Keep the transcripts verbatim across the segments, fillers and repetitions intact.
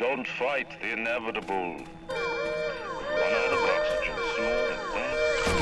Don't fight the inevitable. Run out of oxygen soon, and then...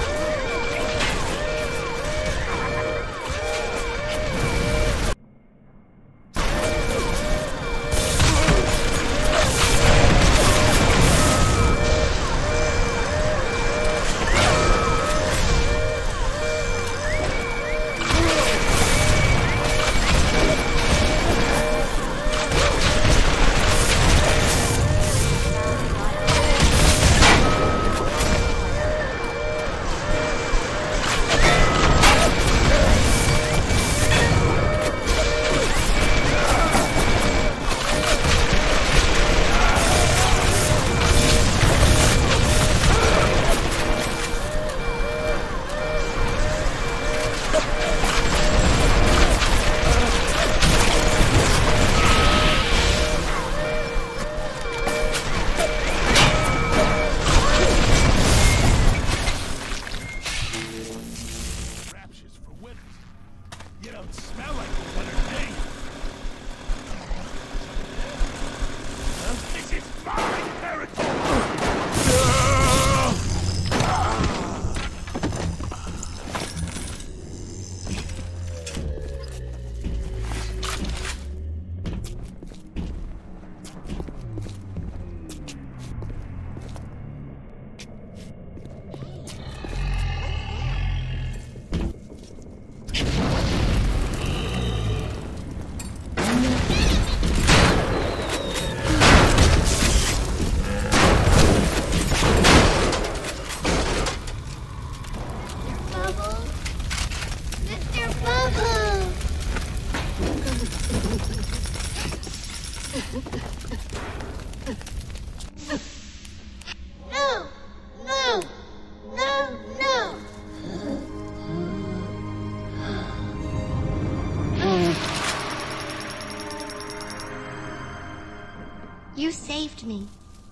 You saved me.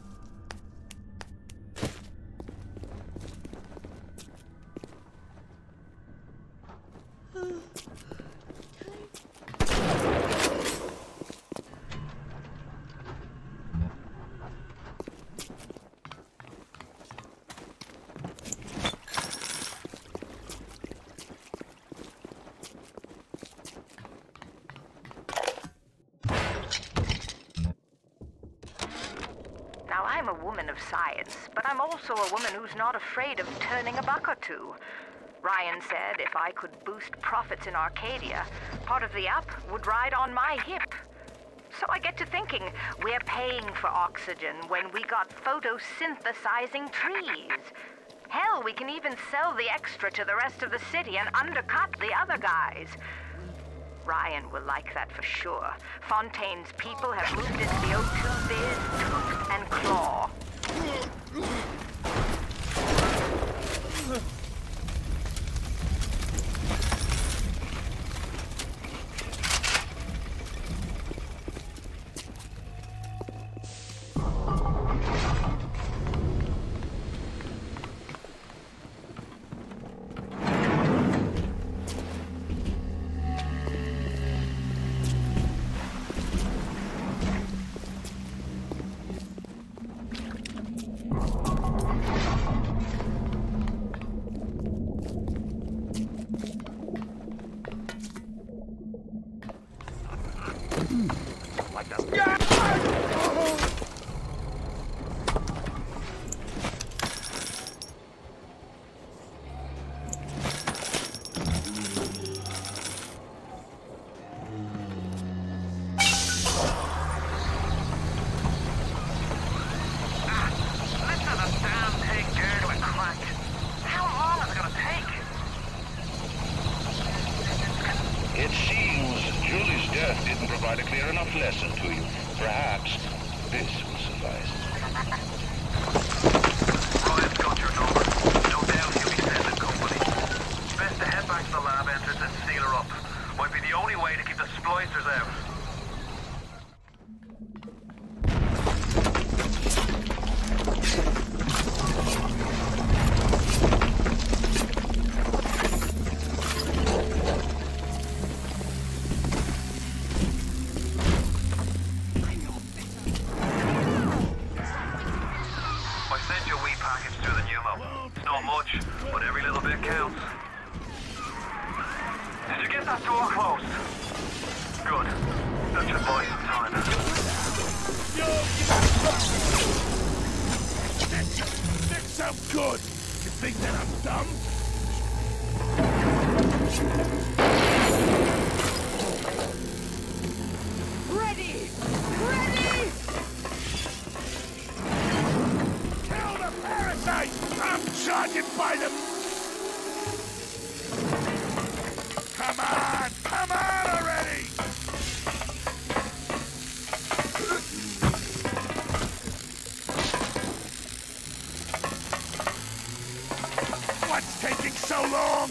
I'm a woman of science, but I'm also a woman who's not afraid of turning a buck or two. Ryan said if I could boost profits in Arcadia, part of the app would ride on my hip. So I get to thinking, we're paying for oxygen when we got photosynthesizing trees. Hell, we can even sell the extra to the rest of the city and undercut the other guys. Ryan will like that for sure. Fontaine's people have moved into the O two biz, tooth and claw. It seems Julie's death didn't provide a clear enough lesson to you. Perhaps this will suffice. Ryan's got your number. No doubt he'll be sending company. Best to head back to the lab entrance and seal her up. Might be the only way to keep the splicers out. counts. Did you get that door closed? Good. That should buy some time. This sounds good. You think that I'm dumb? Ready! Ready! Kill the parasite! I'm charging by them! Come on! Come on already! What's taking so long?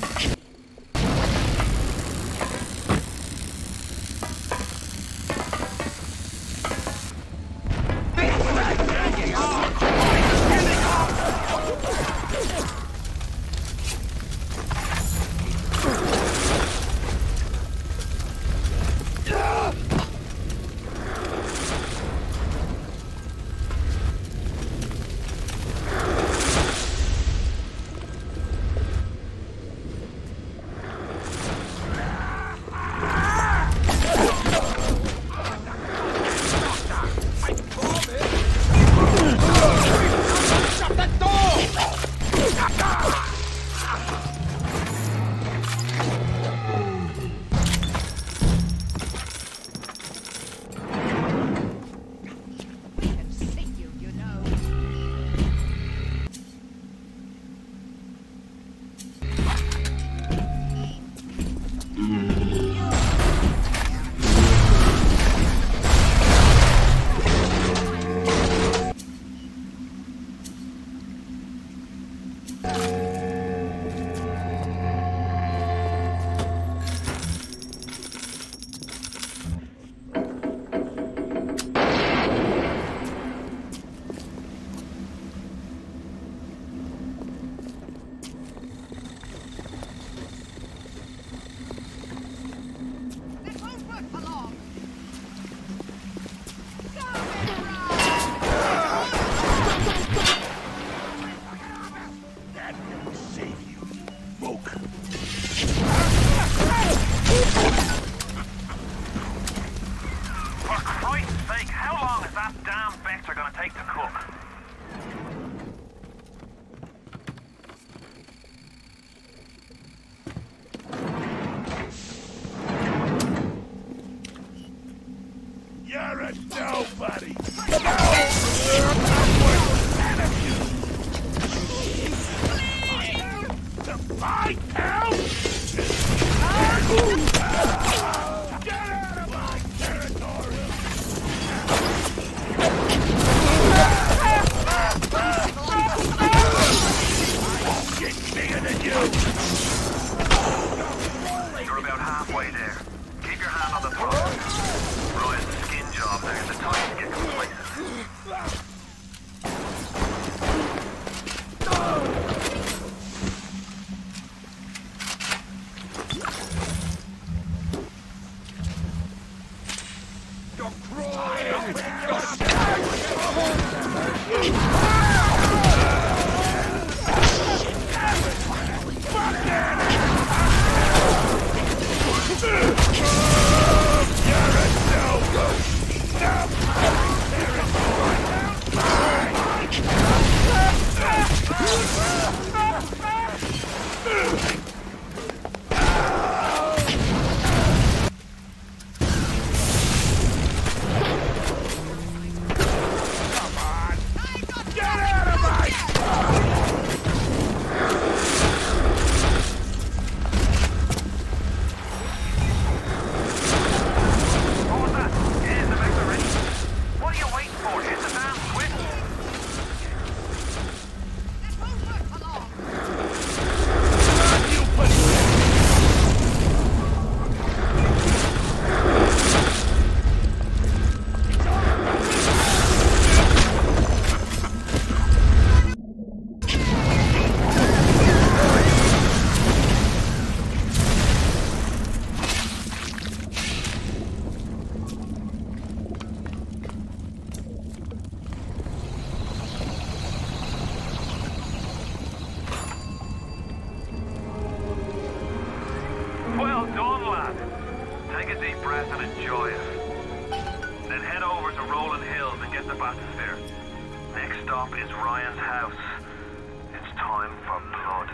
take a deep breath and enjoy it. Then head over to Rolling Hills and get the bathysphere. Next stop is Ryan's house. It's time for blood.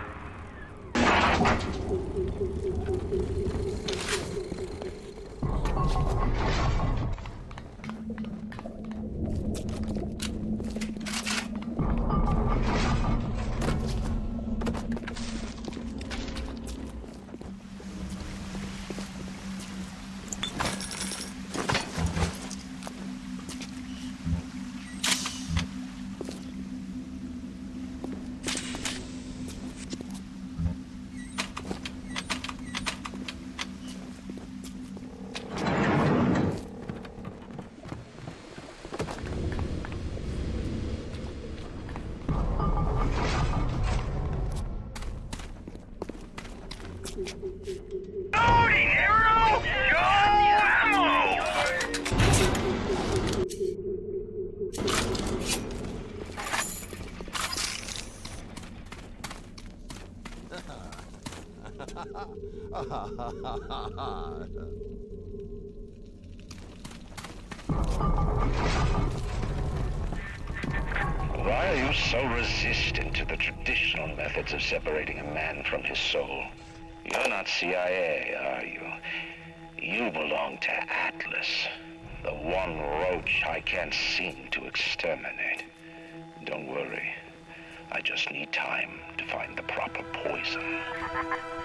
Loading arrow! Go ammo! Why are you so resistant to the traditional methods of separating a man from his soul? You're not C I A, are you? You belong to Atlas, the one roach I can't seem to exterminate. Don't worry. I just need time to find the proper poison.